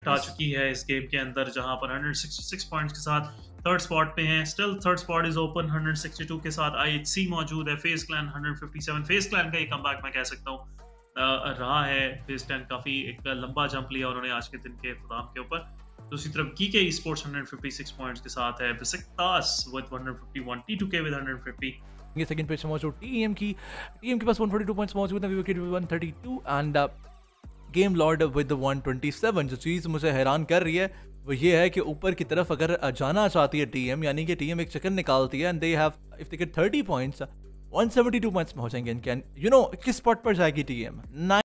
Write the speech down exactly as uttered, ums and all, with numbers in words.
आ चुकी है इस गेम के अंदर, जहां पर वन सिक्सटी सिक्स पॉइंट्स के साथ थर्ड स्पॉट पे हैं। Still third spot is open one sixty two के साथ। आईएचसी मौजूद है, face clan one fifty seven. Face clan का ये कमबैक मैं कह सकता हूँ रहा है। फेस क्लैन काफी एक लंबा जंप लिया उन्होंने आज के दिन के इख्तिताम के ऊपर। दूसरी तरफ की के esports one fifty six points के साथ है। Besiktas with one fifty one, T two के विद वन फिफ्टी। ये सेकंड पेज में मौजूद टीएम की टीएम के पास वन फोर्टी टू पॉइंट्स मौजूद है, VVK one thirty two and game lord with one twenty seven. जो चीज़ मुझे हैरान कर रही है वो ये है कि ऊपर की तरफ अगर जाना चाहती है टीएम, यानी कि टीएम एक चक्कर निकालती है and they have if they get thirty points one seventy two points पहुंचेंगे इनके। यू नो किस स्पॉट पर जाएगी टीएम?